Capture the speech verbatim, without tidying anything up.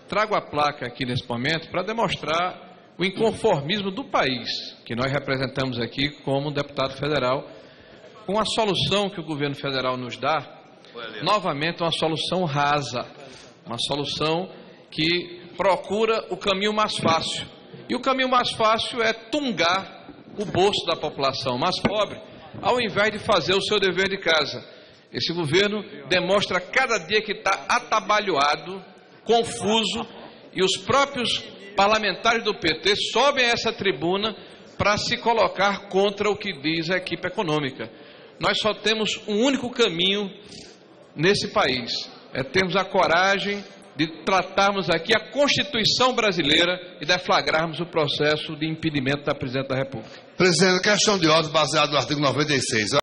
trago a placa aqui nesse momento para demonstrar o inconformismo do país, que nós representamos aqui como deputado federal, com a solução que o governo federal nos dá, novamente uma solução rasa, uma solução que procura o caminho mais fácil. E o caminho mais fácil é tungar o bolso da população mais pobre, ao invés de fazer o seu dever de casa. Esse governo demonstra cada dia que está atabalhoado, confuso, e os próprios parlamentares do P T sobem a essa tribuna para se colocar contra o que diz a equipe econômica. Nós só temos um único caminho nesse país, é termos a coragem de tratarmos aqui a Constituição brasileira e deflagrarmos o processo de impedimento da Presidente da República. Presidente, questão de ordem baseada no artigo noventa e seis.